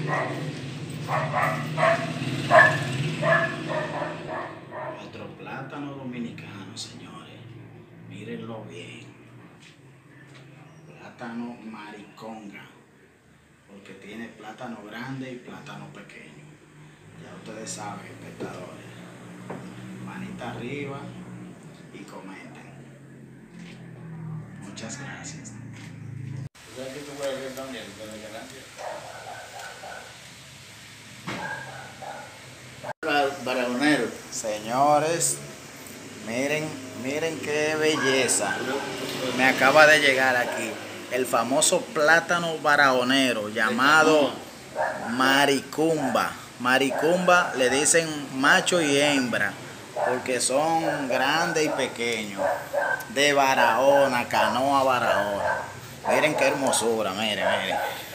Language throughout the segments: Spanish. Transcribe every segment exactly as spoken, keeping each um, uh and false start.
Nuestro plátano dominicano, señores, mírenlo bien. Plátano mariconga, porque tiene plátano grande y plátano pequeño. Ya ustedes saben, espectadores. Manita arriba y comenten. Muchas gracias. ¿Sabes qué tú puedes hacer también? Baraonero. Señores, miren, miren qué belleza. Me acaba de llegar aquí el famoso plátano baraonero llamado maricumba. Maricumba le dicen macho y hembra porque son grandes y pequeños. De Barahona, Canoa Barahona. Miren qué hermosura, miren, miren.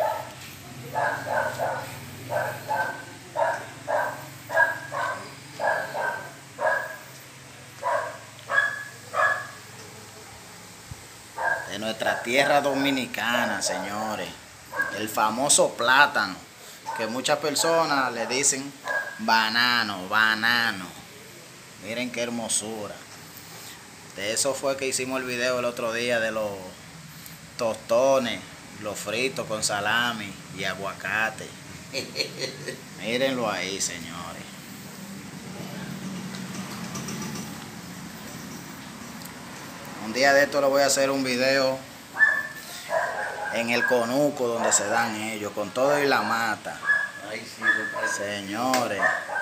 De nuestra tierra dominicana, señores. El famoso plátano, que muchas personas le dicen banano, banano. Miren qué hermosura. De eso fue que hicimos el video el otro día de los tostones, los fritos con salami y aguacate. Mírenlo ahí, señores. Un día de esto le voy a hacer un video en el conuco donde se dan ellos, con todo y la mata. Ay, sí, compadre. Señores.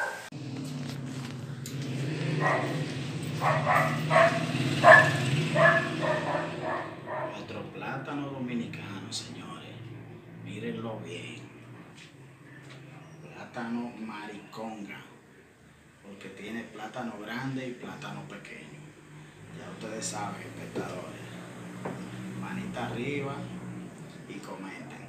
Nuestro plátano dominicano, señores. Mírenlo bien. Plátano mariconga, porque tiene plátano grande y plátano pequeño. Ya ustedes saben, espectadores. Manita arriba y comenten.